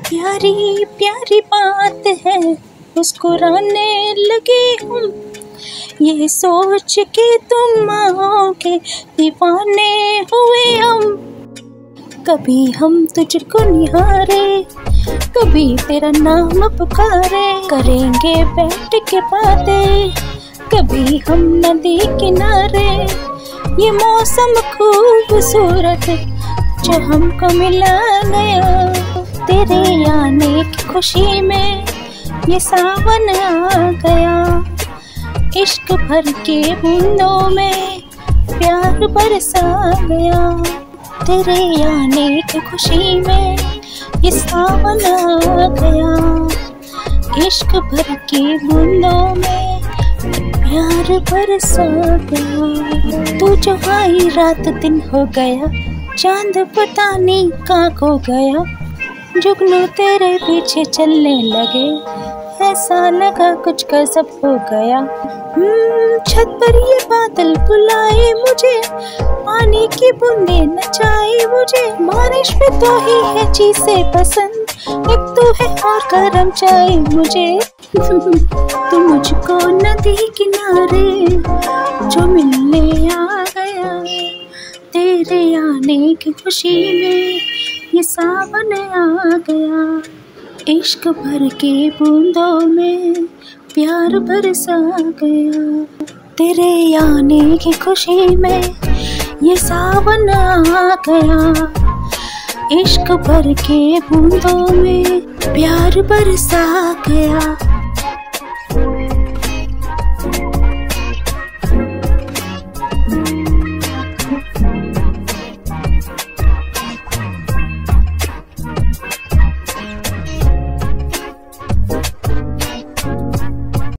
प्यारी प्यारी बात है मुस्कुराने लगे हम, ये सोच के तुम आओगे दीवाने हुए हम। कभी हम तुझको निहारे, कभी तेरा नाम पुकारे, करेंगे बैठ के बातें कभी हम नदी किनारे। ये मौसम खूबसूरत जो हमको मिला गया, तेरे आने की खुशी में ये सावन आ गया। इश्क भर के बूंदों में प्यार बरसा गया, तेरे आने की खुशी में ये सावन आ गया। इश्क भर के बूंदों में प्यार बरसा गया। तू जो आई रात दिन हो गया, चांद पता नहीं कहाँ खो गया। जुगनू तेरे पीछे चलने लगे, ऐसा लगा कुछ गजब हो गया। छत पर ये बादल बुलाए मुझे, पानी की बूंदे नचाए मुझे। बारिश में तो ही है चीज़ें पसंद, एक तू है और गरम चाय मुझे। तू मुझको नदी किनारे जो मिलने आ गया, तेरे आने की खुशी में ये सावन आ गया। इश्क भर के बूंदों में प्यार बरसा गया, तेरे आने की खुशी में ये सावन आ गया। इश्क भर के बूंदों में प्यार बरसा गया।